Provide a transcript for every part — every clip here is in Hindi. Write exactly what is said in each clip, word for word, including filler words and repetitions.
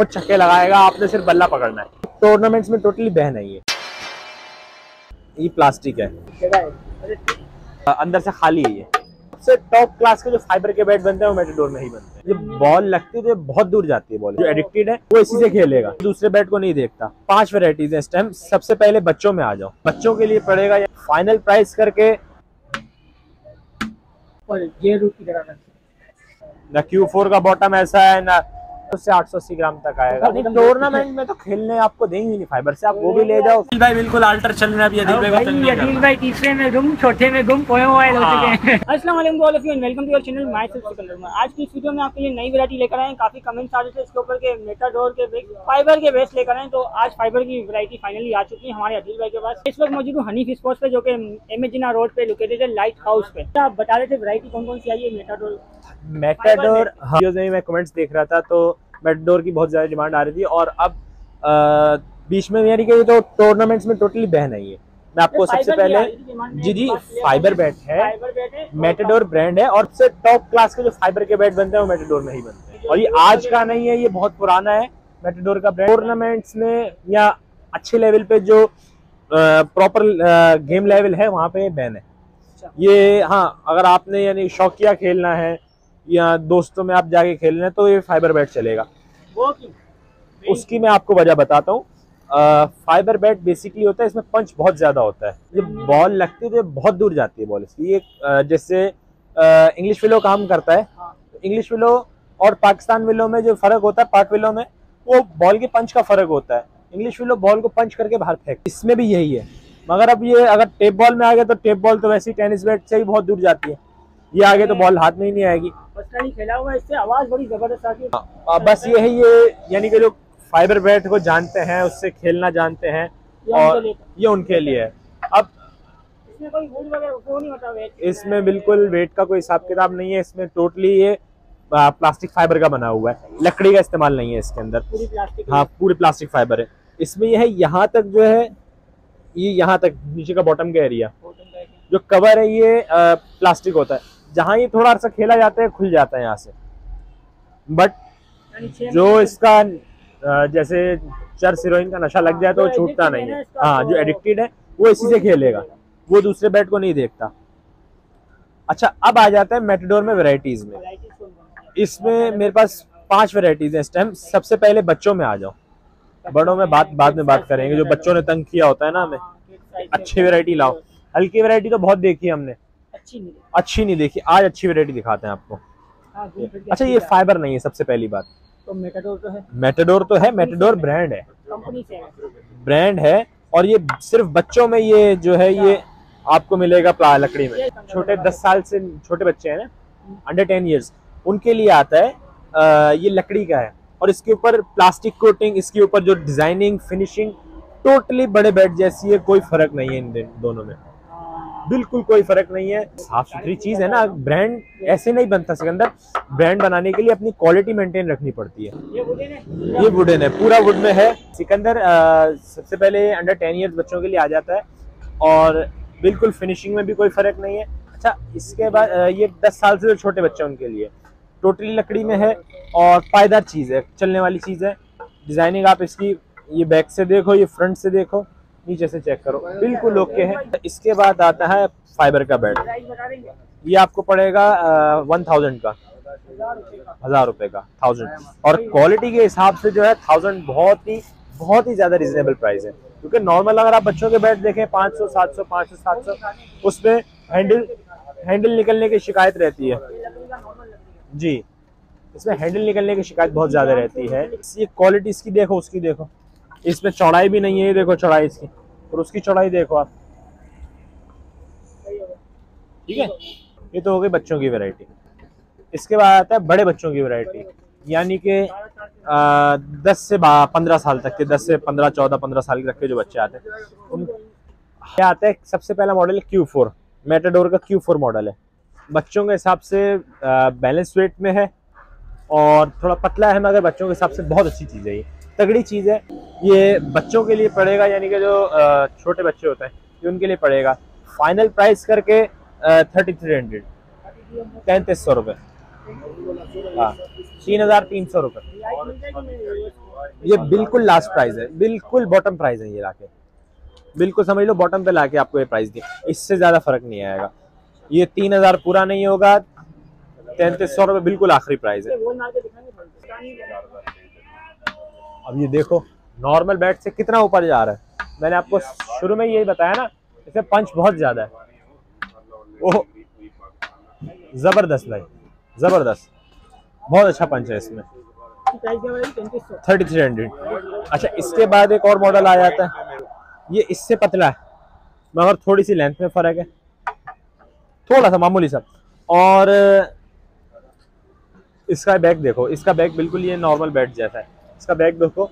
खुद छक्के लगाएगा, आपने सिर्फ बल्ला पकड़ना है। टूर्नामेंट्स में टोटली बैन है ये ये प्लास्टिक है, अंदर से खाली है। ये सबसे टॉप क्लास के जो फाइबर के बैट बनते हैं वो मेटाडोर में ही बनते हैं। ये बॉल लगती है तो बहुत दूर जाती है बॉल। जो एडिक्टेड है वो इसी से खेलेगा, दूसरे बैट को नहीं देखता। पांच वेराइटीज है इस टाइम। सबसे पहले बच्चों में आ जाओ, बच्चों के लिए पड़ेगा फाइनल प्राइस करके ना क्यू फोर का बॉटम ऐसा है ना उससे आठ सौ अस्सी ग्राम तक आएगा। टूर्नामेंट में तो खेलने आपको देंगे नहीं फाइबर से, आप वो भी ले जाओ। भाई बिल्कुल अल्टर चल रहा है अभी। अदील भाई तीसरे में गुम, चौथे में गुम, पोए मोबाइल हो चुके हैं। अस्सलाम वालेकुम all of you and welcome to your channel myself Sikandar. आज की इस वीडियो में आपके लिए नई वैरायटी लेकर आए हैं। काफी कमेंट्स आ रहे थे इसके ऊपर के मेटाडोर के फाइबर के बेस लेकर आए, तो आज फाइबर की वैरायटी फाइनली आ चुकी है हमारे अदील भाई के पास। इस वक्त मौजूद हूँ हनीफ स्पोर्ट्स पे, जो कि एमेजिना रोड पे लोकेटेड है, लाइट हाउस पे। आप बता रहे थे वैरायटी कौन कौन सी आई है मेटाडोर? मेटाडोर वीडियोस में मैं कमेंट्स देख रहा था तो मेटाडोर की बहुत ज्यादा डिमांड आ रही थी, और अब आ, बीच में यानी कि तो टूर्नामेंट्स में टोटली बैन है ये। मैं आपको सबसे पहले जी जी फाइबर बैट है, मेटाडोर ब्रांड है, और सबसे टॉप क्लास के जो फाइबर के बैट बनते हैं वो मेटाडोर में ही बनते हैं। और ये आज का नहीं है, ये बहुत पुराना है मेटाडोर का ब्रांड। टूर्नामेंट्स में या अच्छे लेवल पे जो प्रॉपर गेम लेवल है वहाँ पे बैन है ये। हाँ, अगर आपने यानी शौकिया खेलना है या दोस्तों में आप जाके खेलना है तो ये फाइबर बैट चलेगा। वो उसकी मैं आपको वजह बताता हूँ। फाइबर बैट बेसिकली होता है, इसमें पंच बहुत ज्यादा होता है। ये बॉल लगती है तो बहुत दूर जाती है बॉल इसकी। ये जैसे इंग्लिश विलो काम करता है, इंग्लिश विलो और पाकिस्तान विलो में जो फर्क होता है पाक विलो में, वो बॉल के पंच का फर्क होता है। इंग्लिश विलो बॉल को पंच करके बाहर फेंक, इसमें भी यही है। मगर अब ये अगर टेप बॉल में आ गया तो टेप बॉल तो वैसे ही टेनिस बैट से ही बहुत दूर जाती है, ये आगे तो बॉल हाथ में ही नहीं आएगी। खेला हुआ इससे आवाज बड़ी जबरदस्त आती है। बस ये है, ये यानी कि जो फाइबर बैट को जानते हैं, उससे खेलना जानते हैं, और ये उनके लिए है। अब इसमें कोई वुड वगैरह वो नहीं होता वेट? इसमें बिल्कुल वेट का कोई हिसाब किताब नहीं है। इसमें टोटली ये प्लास्टिक फाइबर का बना हुआ है, लकड़ी का इस्तेमाल नहीं है इसके अंदर। पूरी प्लास्टिक? हाँ, पूरी प्लास्टिक फाइबर है। इसमें यह है यहाँ तक जो है, ये यहाँ तक नीचे का बॉटम का एरिया जो कवर है ये प्लास्टिक होता है। जहाँ ये थोड़ा सा खेला जाता है खुल जाता है यहाँ से, बट जो इसका जैसे चर्स हीरोइन का नशा लग जाए तो छूटता नहीं है। हाँ, जो एडिक्टेड है वो इसी से खेलेगा, वो दूसरे बैट को नहीं देखता। अच्छा, अब आ जाता है मेटाडोर में वैरायटीज में। इसमें मेरे पास पांच वैरायटीज है इस टाइम। सबसे पहले बच्चों में आ जाओ, बड़ों में बात बाद में बात करेंगे। जो बच्चों ने तंग किया होता है ना हमें, अच्छी वैरायटी लाओ। हल्की वैरायटी तो बहुत देखी है हमने, अच्छी नहीं अच्छी नहीं देखी। आज अच्छी वैरायटी दिखाते हैं आपको। अच्छा, ये फाइबर नहीं है सबसे पहली बात। तो मेटाडोर तो है? मेटाडोर तो है, मेटाडोर ब्रांड है, कंपनी से ब्रांड है। और ये सिर्फ बच्चों में ये जो है ये आपको मिलेगा प्ला लकड़ी में। छोटे दस साल से छोटे बच्चे हैं ना, अंडर टेन ईयर्स, उनके लिए आता है। आ, ये लकड़ी का है और इसके ऊपर प्लास्टिक कोटिंग, इसके ऊपर जो डिजाइनिंग फिनिशिंग टोटली बड़े बैट जैसी है। कोई फर्क नहीं है इन दोनों में, बिल्कुल कोई फर्क नहीं है। साफ सुथरी चीज है ना, ब्रांड ऐसे नहीं बनता सिकंदर। ब्रांड बनाने के लिए अपनी क्वालिटी मेंटेन रखनी पड़ती है। ये वुडन है? ये वुडन है, पूरा वुड में है सिकंदर। आ, सबसे पहले अंडर टेन ईयर्स बच्चों के लिए आ जाता है, और बिल्कुल फिनिशिंग में भी कोई फर्क नहीं है। अच्छा, इसके बाद ये दस साल से जो छोटे बच्चे उनके लिए टोटली लकड़ी में है, और पायदार चीज है, चलने वाली चीज है। डिजाइनिंग आप इसकी ये बैक से देखो, ये फ्रंट से देखो, नीचे से चेक करो, बिल्कुल ओके है। इसके बाद आता है फाइबर का बैट। ये आपको पड़ेगा वन थाउजेंड का, हजार रुपए का, थाउजेंड। और क्वालिटी के हिसाब से जो है थाउजेंड बहुत ही बहुत ही ज्यादा रिजनेबल प्राइस है। क्योंकि नॉर्मल अगर आप बच्चों के बैट देखें पाँच सौ सात सौ पाँच सौ सात सौ, उसमें हैंडल हैंडल निकलने की शिकायत रहती है जी। इसमें हैंडल निकलने की शिकायत बहुत ज्यादा रहती है। ये क्वालिटी इसकी देखो, उसकी देखो, इसमें चौड़ाई भी नहीं है। ये देखो चौड़ाई इसकी, और उसकी चौड़ाई देखो आप, ठीक है। ये तो हो गई बच्चों की वैरायटी। इसके बाद आता है बड़े बच्चों की वैरायटी, यानी कि दस से पंद्रह साल तक के, दस से पंद्रह चौदह पंद्रह साल तक के जो बच्चे आते हैं उन क्या आता है। सबसे पहला मॉडल है क्यू फोर, मेटाडोर का क्यू फोर मॉडल है। बच्चों के हिसाब से बैलेंस वेट में है और थोड़ा पतला है, मगर बच्चों के हिसाब से बहुत अच्छी चीज़ है, ये तगड़ी चीज़ है। ये बच्चों के लिए पड़ेगा, यानी कि जो छोटे बच्चे होते हैं ये उनके लिए पड़ेगा। फाइनल प्राइस करके थर्टी थ्री हंड्रेड तैंतीस सौ रुपये हाँ, तीन हजार तीन सौ रुपये। ये बिल्कुल लास्ट प्राइस है, बिल्कुल बॉटम प्राइस है ये लाके, बिल्कुल समझ लो बॉटम पे लाके आपको ये प्राइस दिया, इससे ज्यादा फर्क नहीं आएगा। ये तीन हजार पूरा नहीं होगा, तैंतीस सौ रुपये बिल्कुल आखिरी प्राइस है। अब ये देखो नॉर्मल बेड से कितना ऊपर जा रहा है, मैंने आपको शुरू में यही बताया ना, इसमें पंच बहुत ज्यादा है। ओह जबरदस्त भाई, जबरदस्त, बहुत अच्छा पंच है इसमें। Thirty three hundred. अच्छा, इसके बाद एक और मॉडल आ जाता है, ये इससे पतला है मगर थोड़ी सी लेंथ में फर्क है, थोड़ा सा मामूली सा। और इसका बैग देखो, इसका बैग बिल्कुल ये नॉर्मल बेड जैसा है, इसका बैग देखो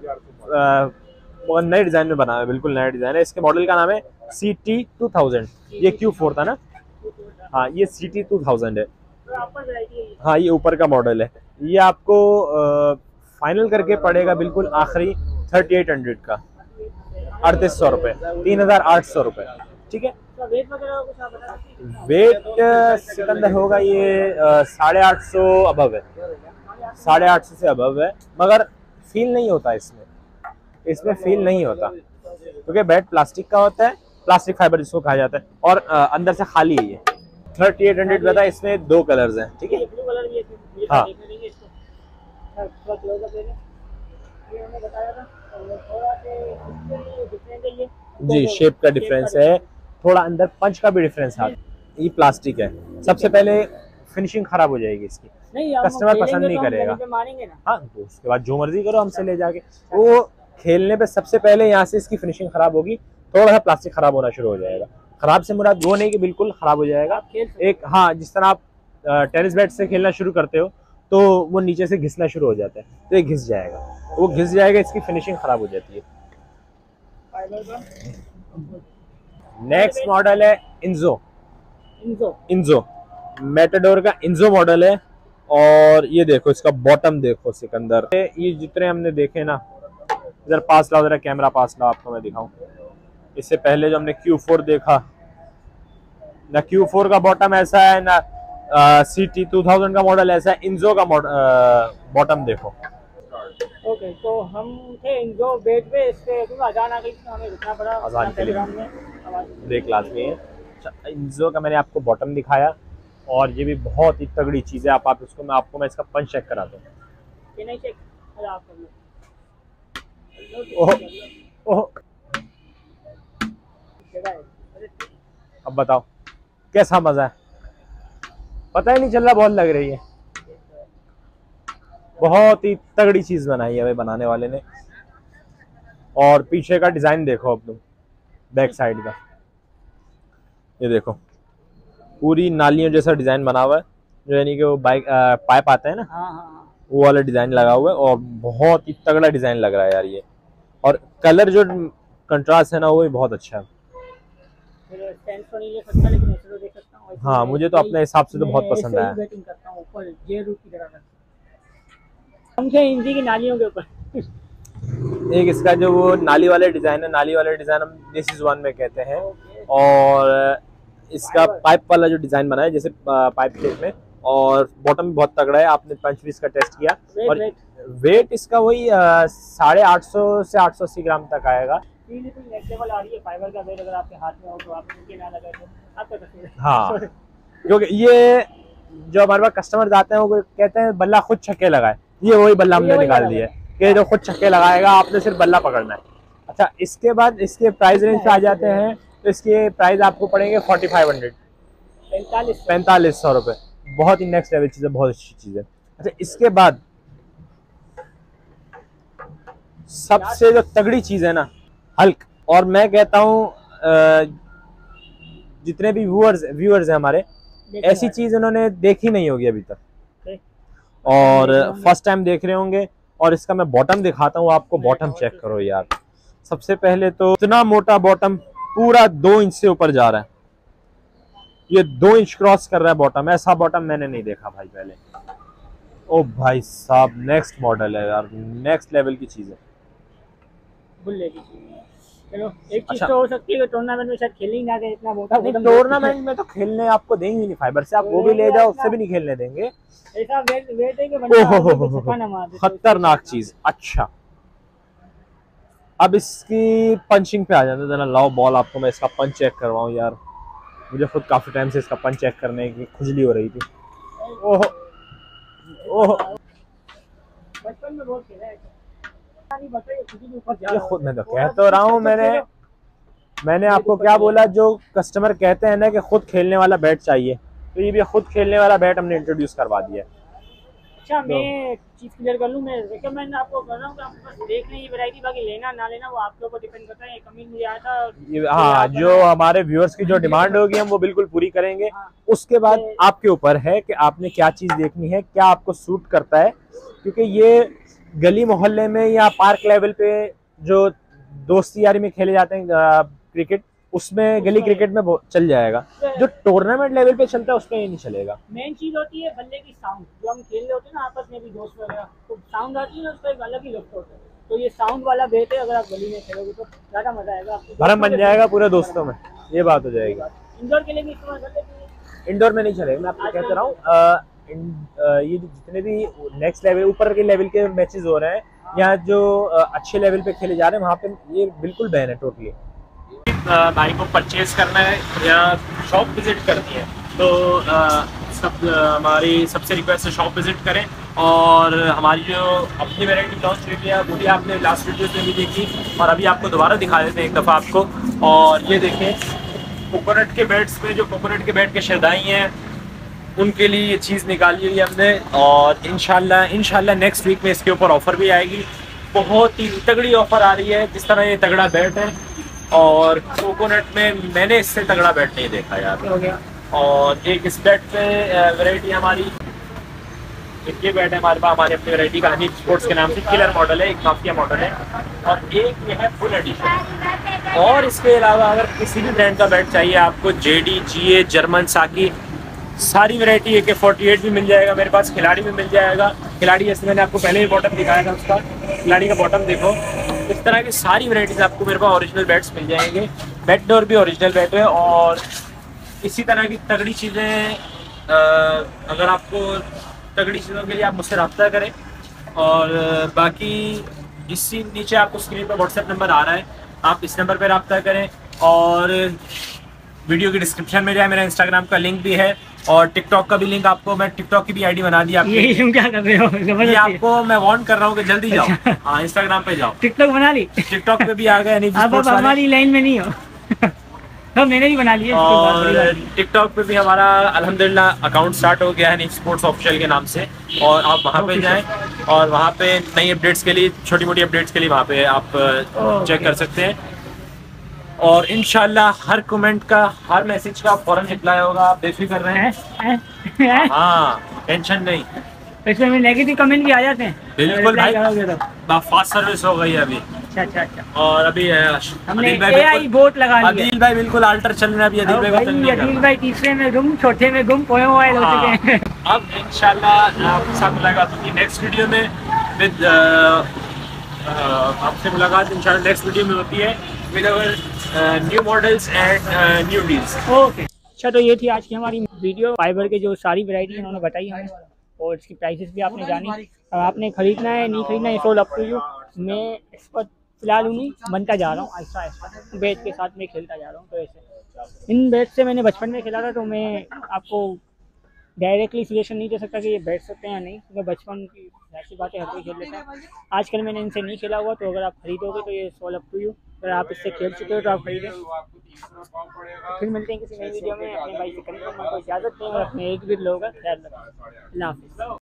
बहुत नए डिजाइन में बना है, बिल्कुल नया डिजाइन है। इसके मॉडल का नाम है सी टी टू थाउजेंड। ये क्यू फोर था ना, हाँ ये सी टी टू थाउजेंड है। हाँ ये ऊपर का मॉडल है। ये आपको फाइनल करके पड़ेगा बिल्कुल आखिरी थर्टी एट हंड्रेड का, अड़तीस सौ रुपये, तीन हजार आठ सौ रुपये। ठीक है, वेट सिकंदर होगा ये साढ़े आठ सौ अबव है, साढ़े आठ सौ से अबव है, मगर फील नहीं होता इसमें, इसमें फील नहीं होता क्योंकि बेड प्लास्टिक का होता है, प्लास्टिक फाइबर जिसको कहा जाता है, और आ, अंदर से खाली है ये। थर्टी एट हंड्रेड बताया, इसमें दो कलर्स हैं। ठीक है, हाँ जी, शेप का डिफरेंस है, थोड़ा अंदर पंच का भी डिफरेंस है। ये प्लास्टिक है, सबसे पहले फिनिशिंग खराब हो जाएगी इसकी, कस्टमर पसंद नहीं करेगा। हाँ तो उसके बाद जो मर्जी करो हमसे ले जाके, वो खेलने पे सबसे पहले यहाँ से इसकी फिनिशिंग खराब होगी, थोड़ा सा प्लास्टिक खराब होना शुरू हो जाएगा। खराब से मुराद वो नहीं कि बिल्कुल खराब हो जाएगा, एक हाँ जिस तरह आप टेनिस बैट से खेलना शुरू करते हो तो वो नीचे से घिसना शुरू हो जाता है, तो ये घिस जाएगा, वो घिस जाएगा, इसकी फिनिशिंग खराब हो जाती है। नेक्स्ट मॉडल है इंजो। इंजो इंजो मेटाडोर का इंजो मॉडल है। और ये देखो इसका बॉटम देखो सिकंदर, ये जितने हमने देखे ना, इधर पास लाओ, जरा कैमरा पास लाओ, आपको मैं दिखाऊं। इससे पहले जो हमने क्यू फोर देखा ना, क्यू फोर का बॉटम ऐसा है ना, सी टी टू थाउजेंड का मॉडल ऐसा है, इंजो का बॉटम देखो। ओके, तो हम थे इंजो बेड पे, इससे अजान आ गई थी, हमें रुकना पड़ा अजान के लिए ब्रेक लाजमी है। इंजो का मैंने आपको बॉटम दिखाया, और ये भी बहुत ही तगड़ी चीज़ है। आप आप इसको मैं आपको मैं इसका पंच चेक कराता हूँ। ओह ओह, अब बताओ कैसा मजा है, पता ही नहीं चल रहा, बहुत लग रही है, बहुत ही तगड़ी चीज बनाई है भाई बनाने वाले ने। और पीछे का डिजाइन देखो अब तुम, बैक साइड का ये देखो, पूरी नालियों जैसा डिजाइन बना हुआ है, जो यानी कि वो बाइक पाइप आता है ना, हाँ हाँ, वो वाला डिजाइन लगा हुआ है, और बहुत ही तगड़ा डिजाइन लग रहा है यार ये। और कलर जो कंट्रास्ट है ना, वो भी बहुत अच्छा है। हाँ मुझे तो अपने हिसाब से तो बहुत पसंद आया। की नालियों के ऊपर एक इसका जो वो नाली वाले डिजाइन है, नाली वाले डिजाइन हम दिस इज वन में कहते हैं। और इसका पाइप वाला जो डिजाइन बना है जैसे पाइप शेप में, और बॉटम भी बहुत तगड़ा है। आपने पंच पीस का टेस्ट किया, और वेट इसका वही साढ़े आठ सौ से आठ सौ अस्सी ग्राम तक आएगा। आ रही है फाइबर का वेट, अगर आपके हाथ में हो तो आप ना लगे तो आपका हाँ, क्योंकि ये जो हमारे पास कस्टमर आते हैं वो कहते हैं बल्ला खुद छक्के लगाए, ये वही बल्ला हमने निकाल दिया है कि जो खुद छक्के लगाएगा, आपने सिर्फ बल्ला पकड़ना है। अच्छा, इसके बाद इसके प्राइस रेंज पे आ जाते हैं, तो इसके प्राइस आपको पड़ेंगे फोर्टी फाइव हंड्रेड, पैंतालीस सौ रुपये। बहुत ही नेक्स्ट लेवल चीज़ है, बहुत अच्छी चीज़ है। अच्छा, इसके बाद सबसे जो तगड़ी चीज़ है ना, हल्क। और मैं कहता हूँ जितने भी व्यूअर्स व्यूअर्स हैं हमारे, ऐसी चीज़ उन्होंने देखी नहीं होगी अभी तक, और फर्स्ट टाइम देख रहे होंगे। और इसका मैं बॉटम दिखाता हूँ आपको, बॉटम चेक करो यार। सबसे पहले तो इतना मोटा बॉटम, पूरा दो इंच से ऊपर जा रहा है, ये दो इंच क्रॉस कर रहा है बॉटम। ऐसा बॉटम मैंने नहीं देखा भाई पहले। ओ भाई साहब, नेक्स्ट मॉडल है यार, नेक्स्ट लेवल की चीज है। चलो एक चीज अच्छा। तो हो सकती है कि टूर्नामेंट में शायद खेल ही ना दे, इतना मोटा टूर्नामेंट में तो खेलने आपको देंगे नहीं फाइबर से, आप वो भी ले जाओ उससे भी नहीं खेलने देंगे। ऐसा वेट वेट है कि बंदा ओहो हो हो आगे हो छक्का ना मार दे। खतरनाक चीज। अच्छा अब इसकी पंचिंग पे आ जाते, जरा लाओ बॉल, आपको मैं इसका पंच चेक करवाऊं यार, मुझे खुद काफी टाइम से इसका पंच चेक करने की खुजली हो रही थी। ओहो ओहो बचपन में बहुत खेला है, नहीं बताइए खुद ही ऊपर जा ये रहा खुद है। मैं तो कह तो रहा हूँ, मैंने मैंने आपको क्या बोला, जो कस्टमर कहते हैं ना कि खुद खेलने वाला बैट चाहिए, तो ये भी खुद खेलने वाला बैट हमने इंट्रोड्यूस करवा दिया है। अच्छा मैं एक चीज क्लियर कर लूं, मैं रिकमेंड आपको कर रहा हूं कि आप बस देख लें ये वैरायटी, बाकी लेना ना लेना वो आपके ऊपर डिपेंड करता है। कमी मुझे आया था ये- हाँ, जो हमारे व्यूअर्स की जो डिमांड होगी हम वो बिल्कुल पूरी करेंगे। उसके बाद आपके ऊपर है कि आपने क्या चीज देखनी है, क्या आपको सूट करता है, क्योंकि ये गली मोहल्ले में या पार्क लेवल पे जो दोस्ती यारी में खेले जाते हैं क्रिकेट, उसमें गली क्रिकेट में बहुत चल जाएगा। जो टूर्नामेंट लेवल पे चलता है उसमें ये नहीं चलेगा। मेन चीज होती है बल्ले की साउंड, जो हम खेल रहे होते हैं ना आपस में भी दोस्त वगैरह, तो साउंड आती है ना, उसका एक अलग ही लुत्फ होता है। तो ये साउंड वाला बेट है, अगर आप गली में खेलोगे तो ज्यादा मजा आएगा आपको, भरम बन जाएगा पूरे दोस्तों में, ये बात हो जाएगी। इंडोर के लिए भी इस्तेमाल कर लेते हैं। इंडोर में नहीं चलेगा, मैं आपको कहता रहा हूँ। ये जितने भी नेक्स्ट लेवल ऊपर के लेवल के मैचेस हो रहे हैं या जो अ, अच्छे लेवल पे खेले जा रहे हैं, वहाँ पे ये बिल्कुल बैन है टोटली। भाई को परचेज करना है या शॉप विजिट करनी है तो आ, सब आ, हमारी सबसे रिक्वेस्ट है शॉप विजिट करें, और हमारी जो अपनी वैरायटी लॉन्च हुई है वो भी आपने लास्ट वीडियो में भी देखी, और अभी आपको दोबारा दिखा देते हैं एक दफ़ा आपको। और ये देखें कोकोनट के बैट्स में, जो कोकोनट के बैट के शरदाई हैं उनके लिए ये चीज़ निकाली हुई है हमने, और इंशाल्लाह इंशाल्लाह नेक्स्ट वीक में इसके ऊपर ऑफ़र भी आएगी। बहुत ही तगड़ी ऑफ़र आ रही है, जिस तरह ये तगड़ा बैट है और कोकोनट में मैंने इससे तगड़ा बैट नहीं देखा यार। हो गया। और एक इस बैट पे वैरायटी हमारी, एक ये बैट है हमारे पास, हमारी अपनी वैरायटी का हनी स्पोर्ट्स के नाम से किलर मॉडल है, एक माफिया मॉडल है, और एक ये है फुल एडिशन। और इसके अलावा अगर किसी भी ब्रांड का बैट चाहिए आपको, जेडी, जीए, जर्मन, साकी, सारी वैरायटी, ए के फोर्टी एट भी मिल जाएगा मेरे पास, खिलाड़ी भी मिल जाएगा। खिलाड़ी जैसे मैंने आपको पहले ही बॉटम दिखाया था उसका, खिलाड़ी का बॉटम देखो। इस तरह की सारी वैरायटीज आपको मेरे पास ओरिजिनल बैट्स मिल जाएंगे। बैट डोर भी ओरिजिनल बैट है, और इसी तरह की तगड़ी चीज़ें अगर आपको तगड़ी चीज़ों के लिए आप मुझसे रब्ता करें। और बाकी इसी नीचे आपको स्क्रीन पर व्हाट्सएप नंबर आ रहा है, आप इस नंबर पर रब्ता करें। और वीडियो की डिस्क्रिप्शन में जाए, मेरा इंस्टाग्राम का लिंक भी है, और टिकटॉक का भी लिंक, आपको मैं टिकटॉक की भी आईडी बना दी आपकी। ये तुम क्या कर रहे हो? ये आपको मैं वार्न कर रहा हूँ कि जल्दी जाओ। हाँ, इंस्टाग्राम पे जाओ। टिकटॉक बना ली? टिकटॉक पे भी आ गए, अब अब हमारी लाइन में नहीं हो। तो मैंने भी बना लिया। और टिकटॉक पे भी हमारा अल्हम्दुलिल्लाह अकाउंट स्टार्ट हो गया है नी स्पोर्ट्स ऑफिशियल के नाम से, और आप वहाँ पे जाएं और वहाँ पे नई अपडेट्स के लिए, छोटी मोटी अपडेट्स के लिए वहाँ पे आप चेक कर सकते हैं। और इंशाल्लाह हर कमेंट का, हर मैसेज का फौरन रिप्लाई होगा, आप बेफिक्र रहें। हाँ, टेंशन नहीं। इसमें में नेगेटिव कमेंट भी आ जाते हैं? बिल्कुल भाई, फास्ट सर्विस हो गई है अभी। अच्छा अच्छा अच्छा। और अभी हमने एआई बोट लगा लिया। अदील भाई बिल्कुल अल्टर चल रहे हैं अभी। अदील भाई को चलने अदील भाई तीसरे में गुम, चौथे में गुम, पोए मोबाइल हो चुके हैं। अब इंशाल्लाह आपके साथ मुलाकात होगी नेक्स्ट वीडियो में विद आपसे मुलाकात इंशाल्लाह नेक्स्ट वीडियो में होती है with our new models and new deals. Okay, अच्छा तो ये थी आज की हमारी वीडियो। फाइबर के जो सारी वैरायटी उन्होंने बताई हमें, और इसकी प्राइसेस भी आपने जानी। अब आपने खरीदना है नहीं खरीदना है, इट्स अप टू यू। मैं इस पर फिलहाल नहीं बनता जा रहा हूँ, आहिस्ता आहिस्ता बैट के साथ में खेलता जा रहा हूँ। तो ऐसे इन बैट से मैंने बचपन में खेला था, तो मैं आपको डायरेक्टली सजेशन नहीं दे सकता कि ये बैठ सकते हैं या नहीं, क्योंकि बचपन की ऐसी बातें हर कोई खेल लेता है। आजकल मैंने इनसे नहीं खेला हुआ, तो अगर आप खरीदोगे तो ये सॉल अप टू यू। अगर आप इससे खेल चुके हो तो आप खरीदें। फिर मिलते हैं किसी नई वीडियो में। अपने भाई से कनेक्ट करने को इजाज़त दें और अपने एक भी लोगों का ख्याल रखें। अल्लाह हाफ़िज़।